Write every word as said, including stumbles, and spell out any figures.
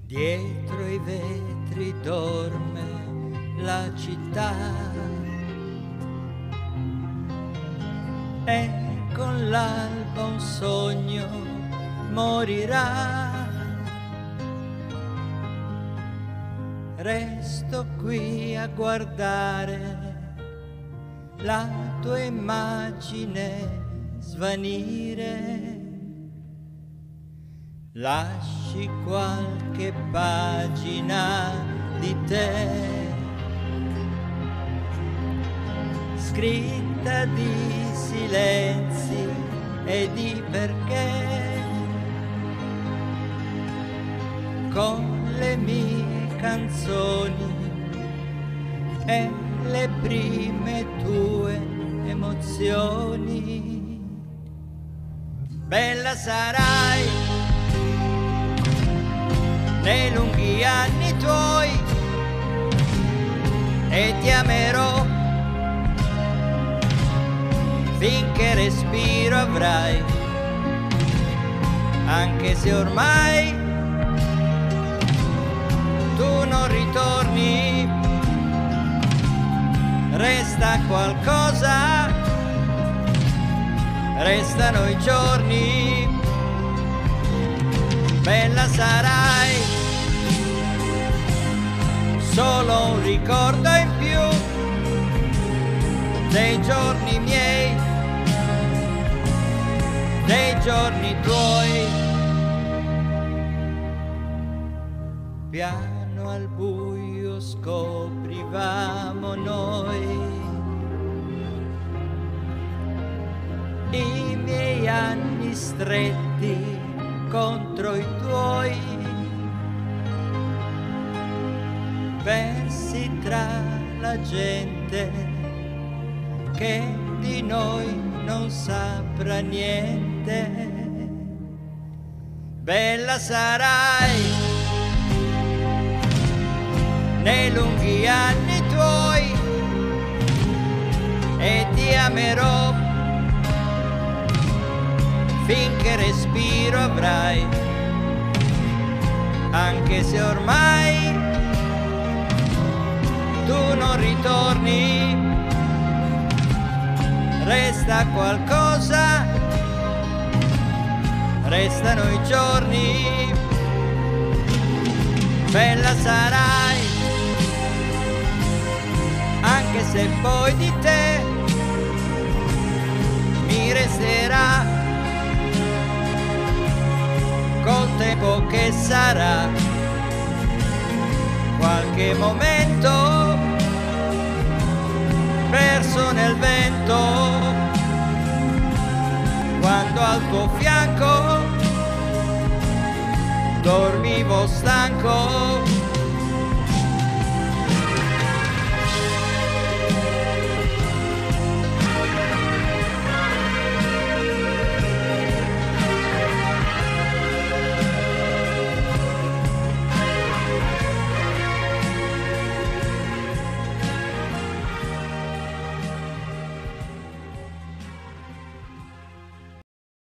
Dietro i vetri dorme la città e con l'alba un sogno morirà. Resto qui a guardare la tua immagine svanire. Lasci qualche pagina di te, scritta di silenzi e di perché, con le mie canzoni e le prime tue emozioni. Bella sarai nei lunghi anni tuoi e ti amerò finché respiro avrai, anche se ormai tu non ritorni. Resta qualcosa, restano i giorni. Bella sarai, solo un ricordo in più dei giorni miei, dei giorni tuoi. Piano al buio scoprivamo noi i miei anni stretti contro i tuoi, persi tra la gente che di noi non saprà niente. Bella sarai nei lunghi anni tuoi e ti amerò finché respiro avrai, anche se ormai tu non ritorni. Resta qualcosa, restano i giorni. Bella sarai, anche se poi di te mi resterà col tempo che sarà qualche momento perso nel vento, quando al tuo fianco dormivo stanco.